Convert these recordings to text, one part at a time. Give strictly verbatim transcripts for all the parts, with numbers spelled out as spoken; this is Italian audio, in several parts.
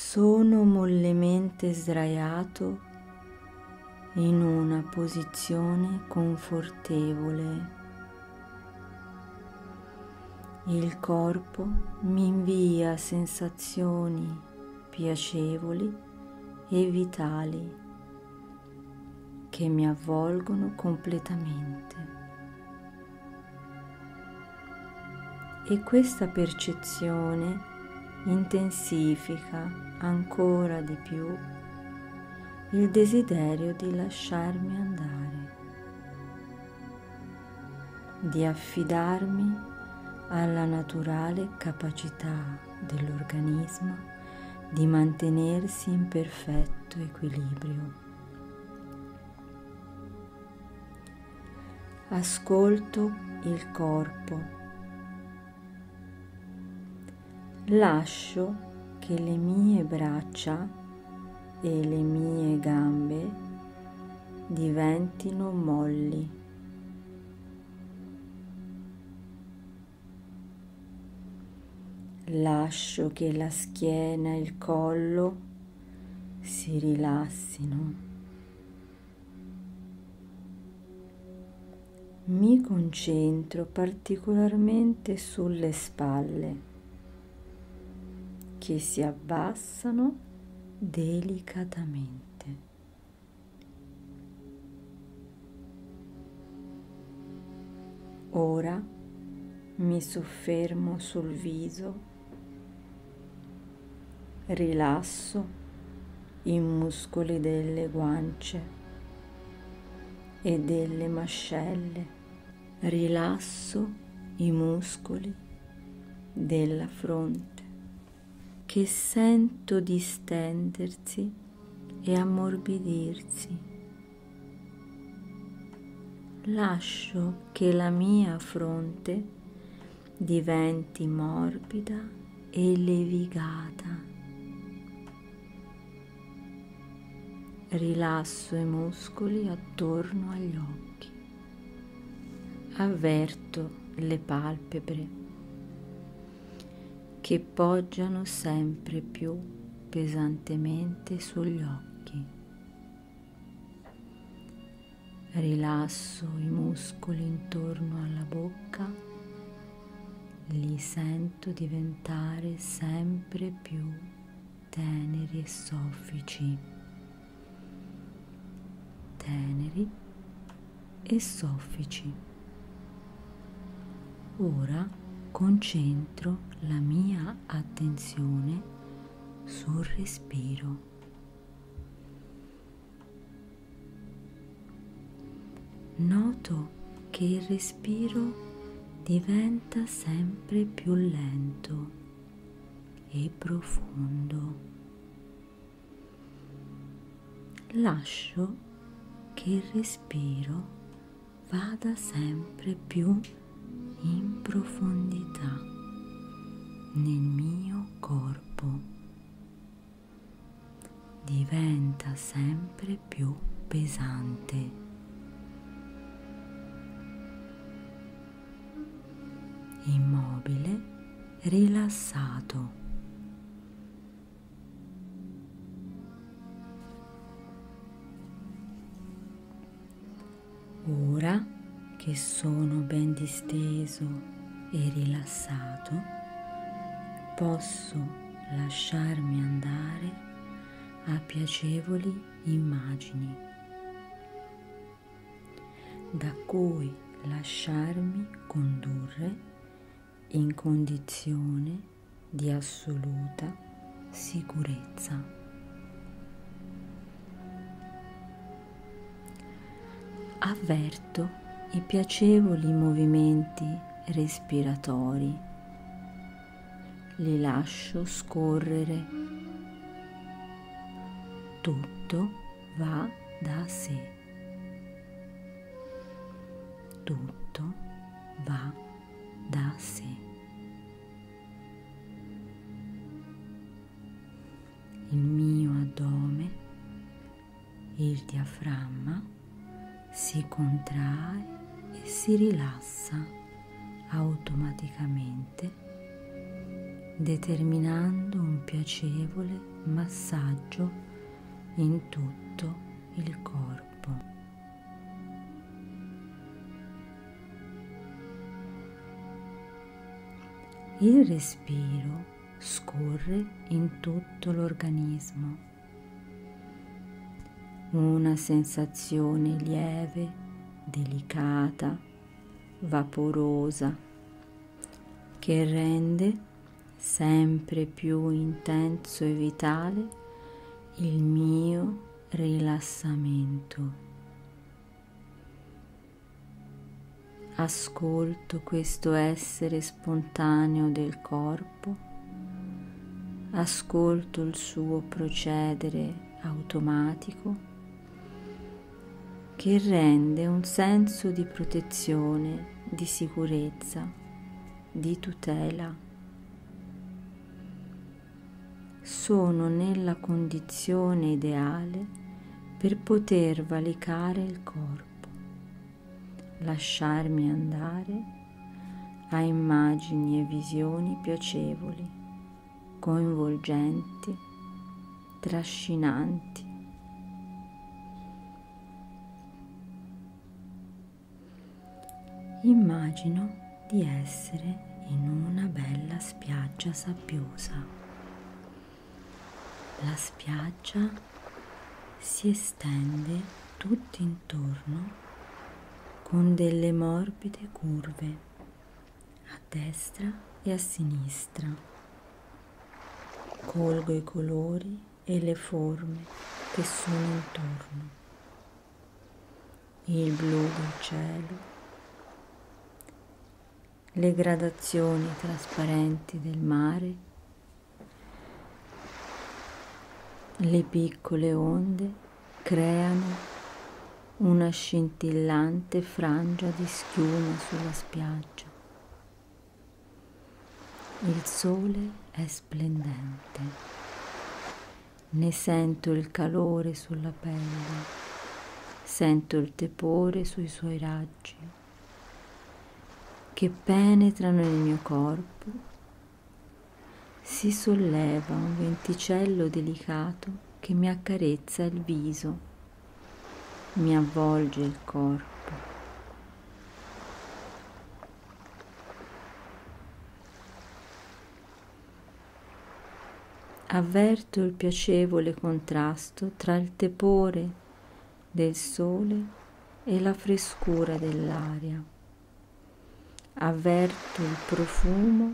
Sono mollemente sdraiato in una posizione confortevole. Il corpo mi invia sensazioni piacevoli e vitali che mi avvolgono completamente. E questa percezione intensifica ancora di più il desiderio di lasciarmi andare, di affidarmi alla naturale capacità dell'organismo di mantenersi in perfetto equilibrio. Ascolto il corpo. Lascio che le mie braccia e le mie gambe diventino molli. Lascio che la schiena e il collo si rilassino. Mi concentro particolarmente sulle spalle, che si abbassano delicatamente. Ora mi soffermo sul viso, rilasso i muscoli delle guance e delle mascelle, rilasso i muscoli della fronte, che sento distendersi e ammorbidirsi. Lascio che la mia fronte diventi morbida e levigata. Rilasso i muscoli attorno agli occhi. Avverto le palpebre che poggiano sempre più pesantemente sugli occhi. Rilasso i muscoli intorno alla bocca, li sento diventare sempre più teneri e soffici, teneri e soffici. Ora concentro la mia attenzione sul respiro. Noto che il respiro diventa sempre più lento e profondo. Lascio che il respiro vada sempre più in profondità nel mio corpo. Diventa sempre più pesante. Immobile, rilassato. Ora che sono ben disteso e rilassato, posso lasciarmi andare a piacevoli immagini, da cui lasciarmi condurre in condizione di assoluta sicurezza. Avverto i piacevoli movimenti respiratori, li lascio scorrere. Tutto va da sé. Tutto va da sé. Il mio addome, il diaframma, si contrae e si rilassa automaticamente determinando un piacevole massaggio in tutto il corpo. Il respiro scorre in tutto l'organismo. Una sensazione lieve, delicata, vaporosa, che rende sempre più intenso e vitale il mio rilassamento. Ascolto questo essere spontaneo del corpo, ascolto il suo procedere automatico che rende un senso di protezione, di sicurezza, di tutela. Sono nella condizione ideale per poter valicare il corpo, lasciarmi andare a immagini e visioni piacevoli, coinvolgenti, trascinanti. Immagino di essere in una bella spiaggia sabbiosa. La spiaggia si estende tutto intorno con delle morbide curve a destra e a sinistra. Colgo i colori e le forme che sono intorno. Il blu del cielo, le gradazioni trasparenti del mare, le piccole onde creano una scintillante frangia di schiuma sulla spiaggia. Il sole è splendente, ne sento il calore sulla pelle, sento il tepore sui suoi raggi che penetrano nel mio corpo. Si solleva un venticello delicato che mi accarezza il viso, mi avvolge il corpo. Avverto il piacevole contrasto tra il tepore del sole e la frescura dell'aria. Avverto il profumo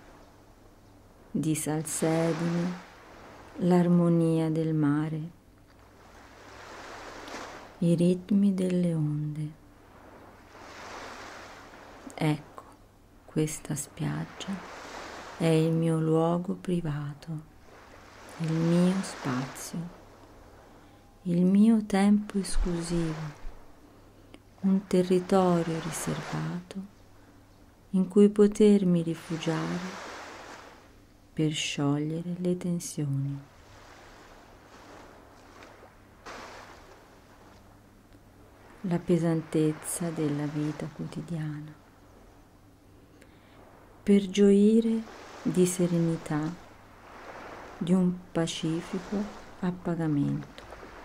di salsedine, l'armonia del mare, i ritmi delle onde. Ecco, questa spiaggia è il mio luogo privato, il mio spazio, il mio tempo esclusivo, un territorio riservato in cui potermi rifugiare per sciogliere le tensioni. La pesantezza della vita quotidiana, per gioire di serenità, di un pacifico appagamento.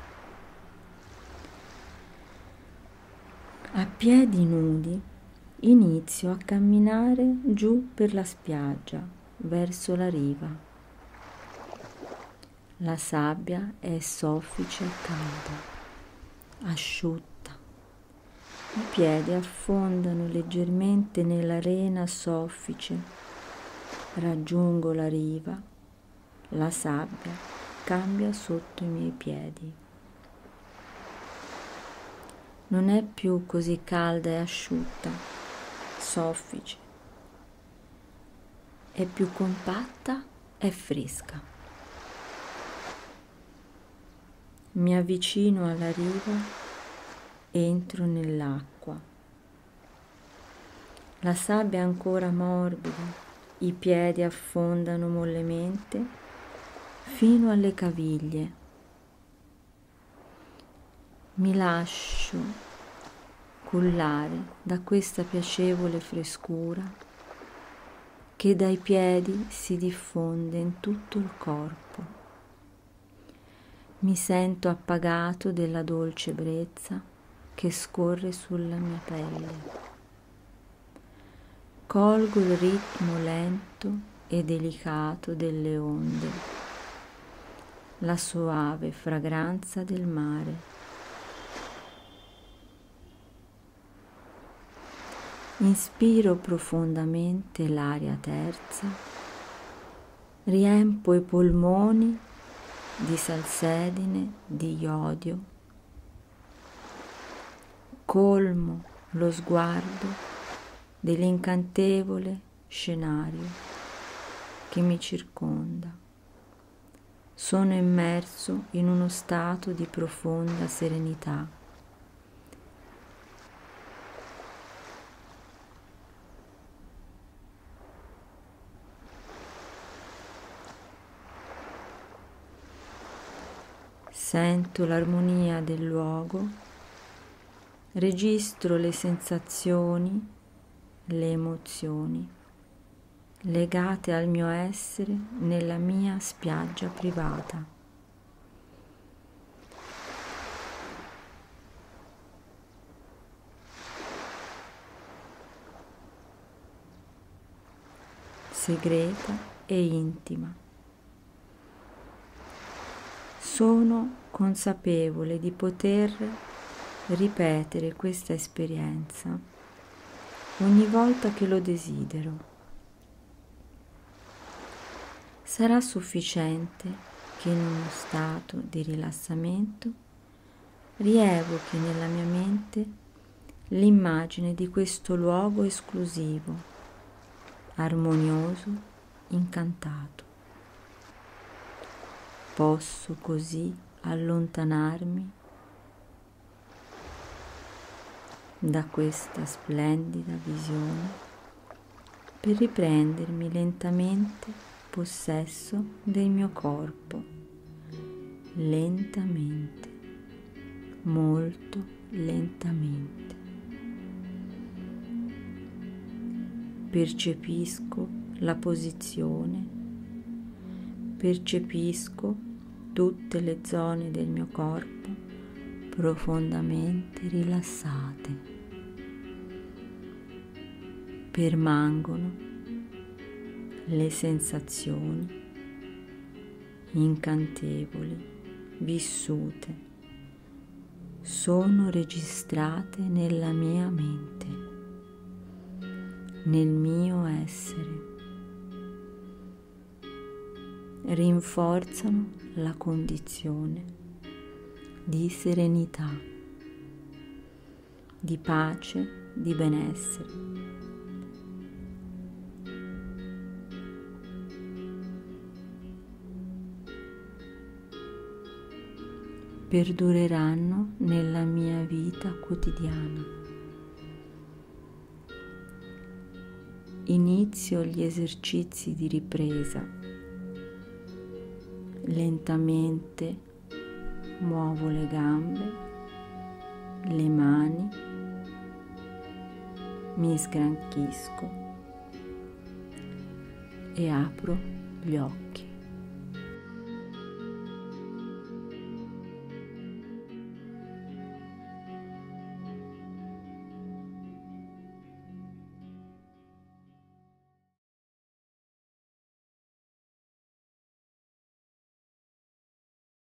A piedi nudi inizio a camminare giù per la spiaggia, verso la riva. La sabbia è soffice e calda, asciutta. I piedi affondano leggermente nell'arena soffice, raggiungo la riva, la sabbia cambia sotto i miei piedi. Non è più così calda e asciutta, soffice, è più compatta e fresca. Mi avvicino alla riva. Entro nell'acqua. La sabbia è ancora morbida, i piedi affondano mollemente fino alle caviglie. Mi lascio cullare da questa piacevole frescura che dai piedi si diffonde in tutto il corpo. Mi sento appagato della dolce brezza che scorre sulla mia pelle. Colgo il ritmo lento e delicato delle onde, la soave fragranza del mare. Inspiro profondamente l'aria terza, riempo i polmoni di salsedine, di iodio, colmo lo sguardo dell'incantevole scenario che mi circonda. Sono immerso in uno stato di profonda serenità. Sento l'armonia del luogo, registro le sensazioni, le emozioni legate al mio essere nella mia spiaggia privata. Segreta e intima. Sono consapevole di poter ripetere questa esperienza ogni volta che lo desidero. Sarà sufficiente che in uno stato di rilassamento rievochi nella mia mente l'immagine di questo luogo esclusivo, armonioso, incantato. Posso così allontanarmi da questa splendida visione per riprendermi lentamente possesso del mio corpo, lentamente, molto lentamente. Percepisco la posizione, percepisco tutte le zone del mio corpo profondamente rilassate. Permangono le sensazioni incantevoli, vissute, sono registrate nella mia mente, nel mio essere. Rinforzano la condizione di serenità, di pace, di benessere. Perdureranno nella mia vita quotidiana. Inizio gli esercizi di ripresa. Lentamente muovo le gambe, le mani, mi sgranchisco e apro gli occhi.